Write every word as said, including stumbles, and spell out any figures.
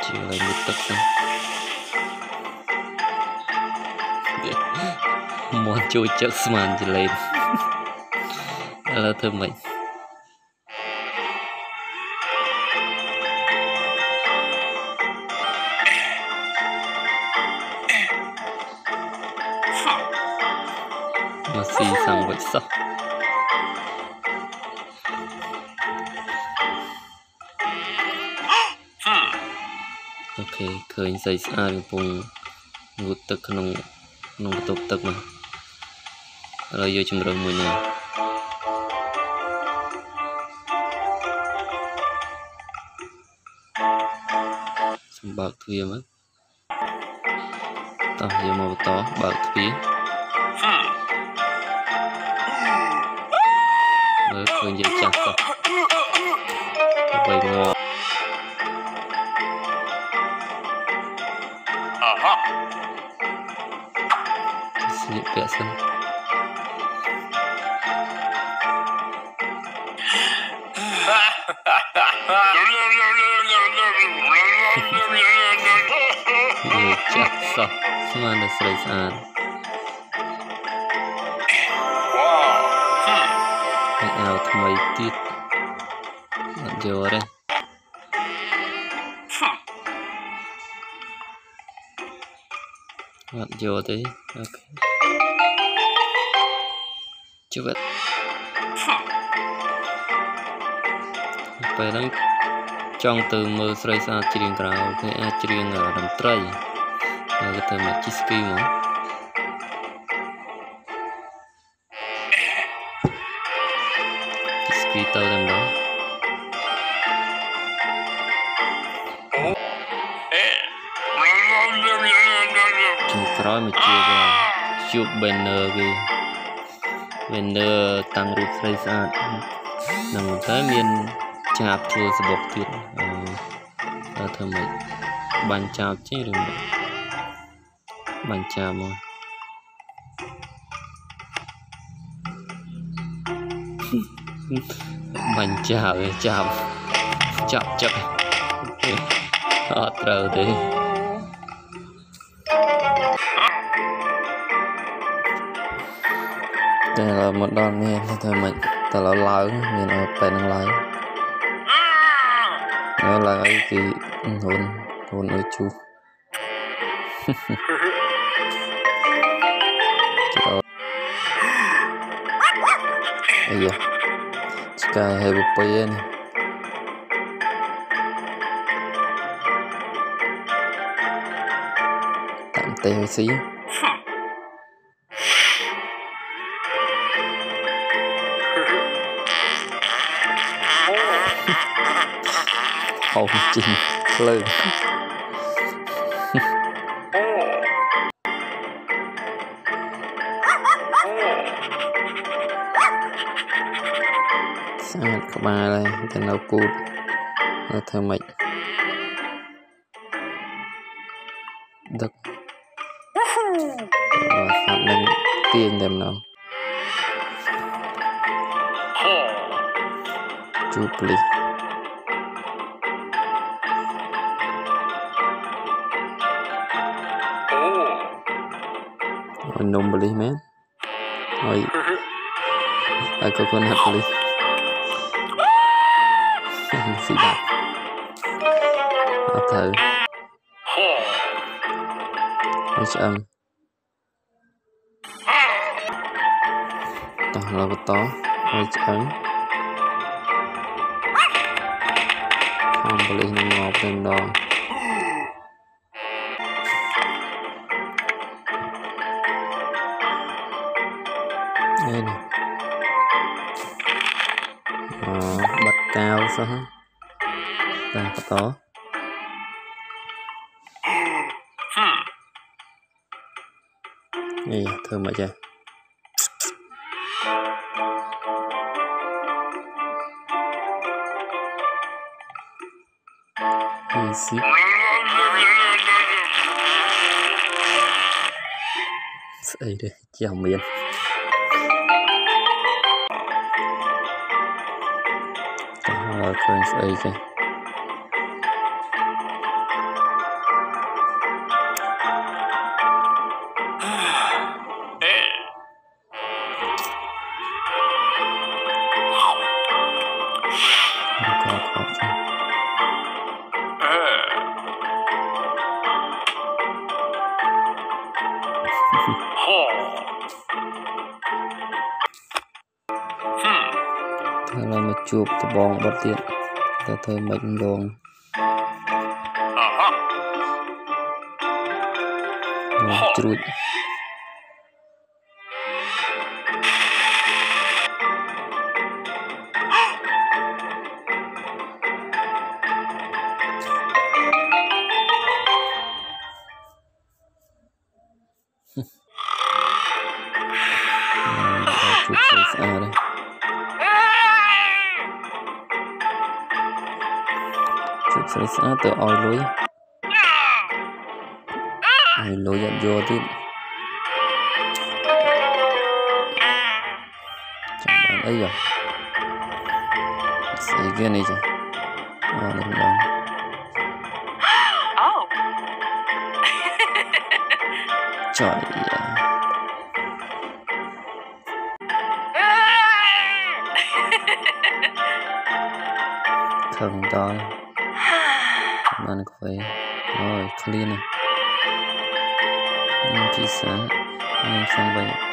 chiều lại một tập xong món chui chắc sman chỉ lên là thơm mình masih sang vậy sao ok khởi dây xa vùng ngụt tức nông nông tục tức mà rồi vô chừng rồi mùi này xong bạc thuyền mất tao vô màu to bạc thuyền rồi khởi dây chặt sao vậy ngọt sedikit biasa cak semua ada selesaiเอาทำไมติดเดี๋ยวเลยวัดโยดิโอเคจุดไปแล้วจ้องtừมือใส่ซาจีนกราวคืออาจีนở đầm tâyแล้วก็เติมจิสกี้มั้งจิสกี้เติมđó rồi mà chưa qua chụp banner kì banner tăng rút xây ra nằm tới miền chạp chùa sẽ bọc tuyệt ở thơm mình bàn chạp chứ đừng bàn chạp mà bàn chạp chạp chạp chạp họ trâu đi đây là một đòn miền thôi mình ta là lớn miền ở bên năng lớn nó là cái gì hồn hồn ở chú iya sky hebu payen tạm teo xí hồn chinh lư sang các ba đây tên nấu cút nó thơm mịch đất và phạm lên tiền đêm nào chụp lịch nôm beli men, oi, aku pun nak beli, siap, atau, macam, toh lagu toh, macam, kamu beli nongol pendor. Đây này à, bật cao sao ha đây có to đây thơm vậy trời đây ship đây đây chào miền khởi ấy kìa khóc chứ thôi là mà chụp từ bong bật điện ta thôi mệnh luồng chuột chuột sấy xa đây chuột sấy xa từ oi lối oi lối dặn vô tiếp chẳng bạn ấy rồi sấy cái này chứ à lên đó trời ơi thần to ăn khỏe rồi clean này nhưng chỉ sáng nên xong vậy